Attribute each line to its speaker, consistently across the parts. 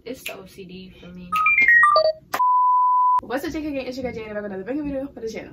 Speaker 1: It's the OCD for me.
Speaker 2: What's up, JK Gang? It's your girl Jane, and back with another brand new video for the channel.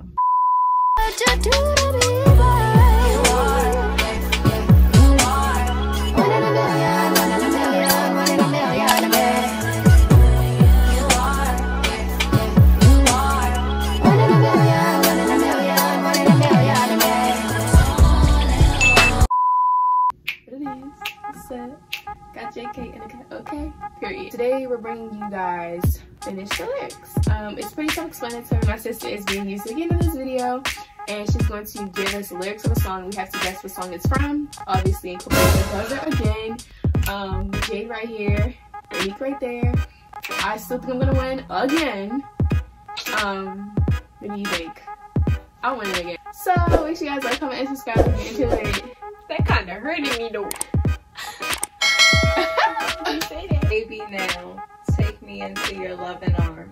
Speaker 2: Got JK in the cut, okay? Period. Today we're bringing you guys finished the lyrics. It's pretty self-explanatory. My sister is being used again in this video, and she's going to give us the lyrics of a song. We have to guess what song it's from. Obviously, including the buzzer again. Jade right here, Nick right there. I still think I'm gonna win again. What do you think? I'll win it again. So make sure you guys like, comment, and subscribe if you're into it.
Speaker 1: That kind of hurted me though.
Speaker 3: You say that. Baby, now take me into your loving arms.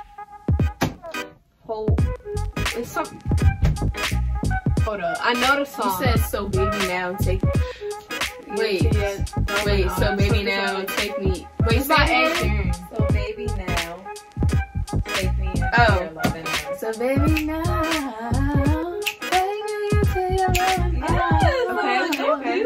Speaker 1: Hold. It's something. Hold up. I know the song.
Speaker 2: You said so, baby, now take. Wait. So baby, now take me. Wait,
Speaker 1: It's not Ed Sheeran.
Speaker 3: So baby, now take me into your loving arms.
Speaker 2: So baby, now take me into your loving arms.
Speaker 1: Okay.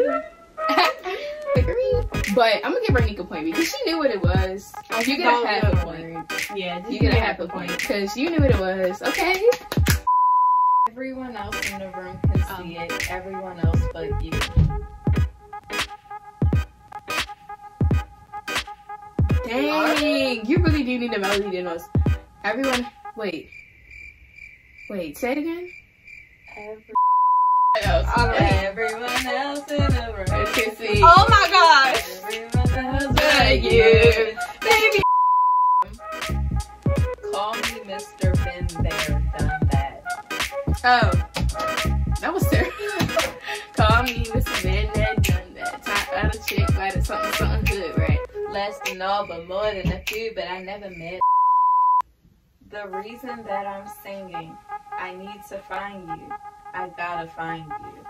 Speaker 2: But I'm gonna give her Nick a point because she knew what it was. You get a half a point.
Speaker 1: Yeah,
Speaker 2: You get a half a point because you knew what it was. Okay.
Speaker 3: Everyone else in the room can see it. Everyone else but you.
Speaker 2: Dang, you really do need a melody than us. Everyone, wait, say it again.
Speaker 3: Everyone else in the room
Speaker 2: can see.
Speaker 1: Oh my gosh.
Speaker 3: Everyone else
Speaker 2: But
Speaker 3: but
Speaker 2: you, baby.
Speaker 3: Call me Mr. Been There, Done That.
Speaker 2: Oh, that was terrible. Call me Mr. Been There, Done That. Top out a chick, but it's something good, right?
Speaker 3: Less than all, but more than a few, but I never met. The reason that I'm singing, I need to find you. I gotta find you.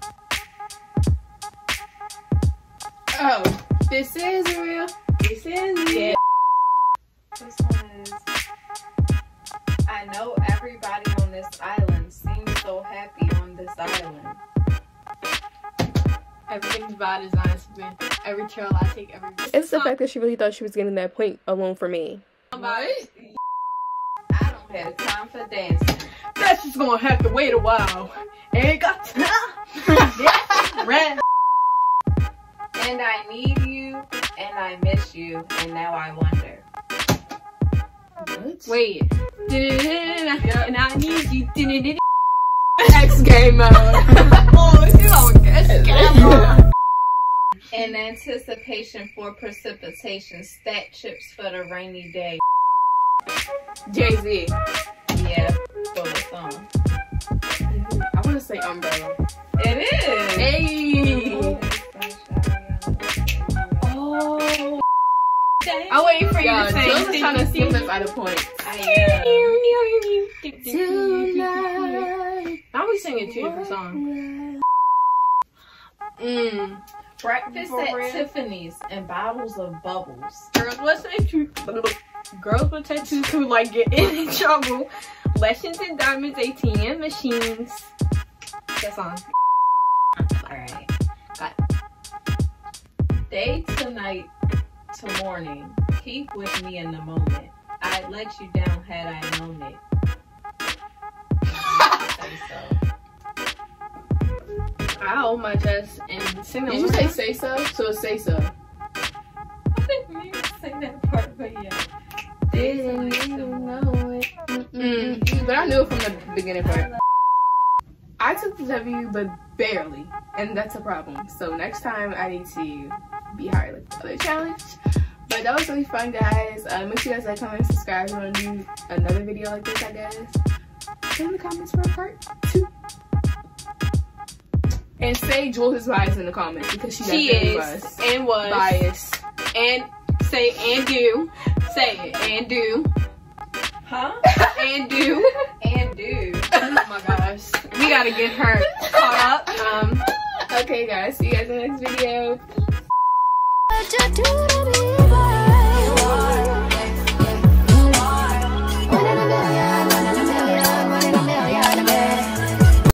Speaker 2: Oh, this is real. This is real.
Speaker 3: Yeah. This one is, I know everybody on this island seems so happy on this island.
Speaker 1: Everything's by design. Every trail I take, every.
Speaker 2: It's the fact that she really thought she was getting that point alone for me.
Speaker 1: What?
Speaker 3: I don't have time for dancing.
Speaker 1: That's just gonna have to wait a while. Ain't got time. Red.
Speaker 3: And I need you, and I miss you, and now I wonder.
Speaker 2: What?
Speaker 1: Wait. And I need you.
Speaker 2: X game mode.
Speaker 1: Oh, you don't guess.
Speaker 3: In anticipation for precipitation, stack chips for the rainy day.
Speaker 2: Jay-Z.
Speaker 3: Yeah, for the song.
Speaker 2: I want to say Umbrella.
Speaker 3: It is.
Speaker 2: Hey.
Speaker 3: Oh.
Speaker 1: I'm waiting for you
Speaker 2: Yo,
Speaker 1: to say.
Speaker 2: Jill is trying to skip us out of points. Tonight.
Speaker 1: Now we singing two different songs.
Speaker 3: Breakfast
Speaker 1: For
Speaker 3: at
Speaker 1: real?
Speaker 3: Tiffany's and bottles of bubbles.
Speaker 1: Girls with tattoos who like get in trouble. Lessons in diamonds, ATM machines. That song.
Speaker 3: Alright. Day to night to morning. Keep with me in the moment. I'd let you down had I known it. Say so.
Speaker 1: I hold my chest and sing the
Speaker 2: Did you say so? So it's say so.
Speaker 3: I didn't mean to say that part, but yeah.
Speaker 2: Didn't even know it. But I knew it from the beginning part. I took the W, but barely, and that's a problem. So next time I need to be higher like the other challenge. But that was really fun, guys. Make sure you guys like, comment, and subscribe. If you want to do another video like this, I guess. Put in the comments for a part 2. And say Jules is biased in the comments because she definitely was.
Speaker 1: And was
Speaker 2: Biased.
Speaker 1: and say and do. Say it and do.
Speaker 3: Huh?
Speaker 1: And do.
Speaker 3: And do.
Speaker 1: Oh my gosh. We gotta get her caught up.
Speaker 2: Okay, guys. See you guys in the next video.